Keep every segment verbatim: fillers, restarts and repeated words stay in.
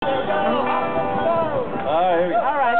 right, here we go. All right.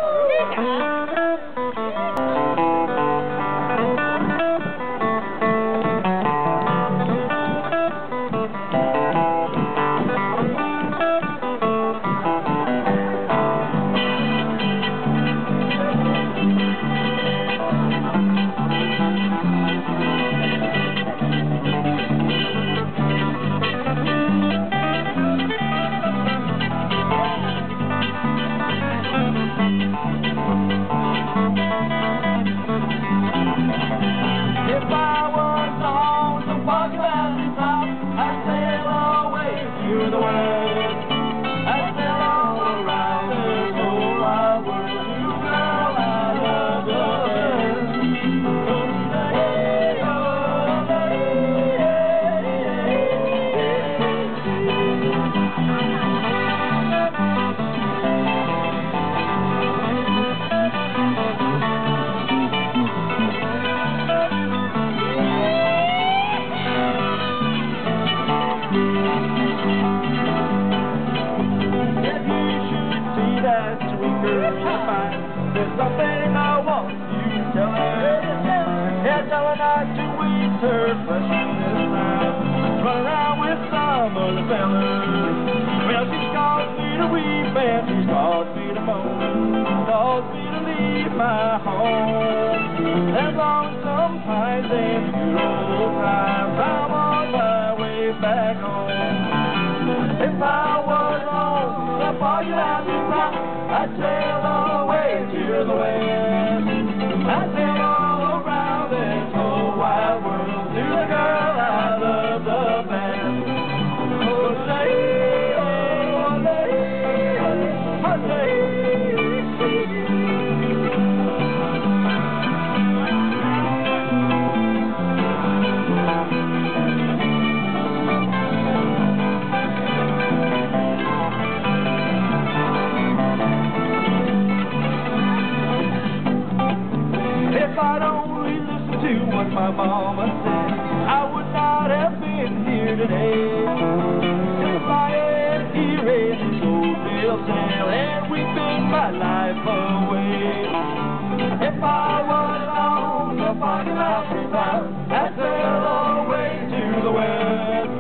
There's something I want you to tell her. Yeah, tell her not to waste her precious time. Run around with some other fellas. Well, she's caused me to weep and she's caused me to moan. Caused me to leave my home. As long as sometimes in good old times I'm on my way back home. If I was on the party out this time, I'd sail away to the west. I'd sail all around this whole wide world to the girl I love the best. Oh, lady, oh, lady, oh, lady. If I'd only listened to what my mama said, I would not have been here today. Just lying here in this old jail cell and weeping my life away. If I was on the parking lot this time, I'd sail away to the west.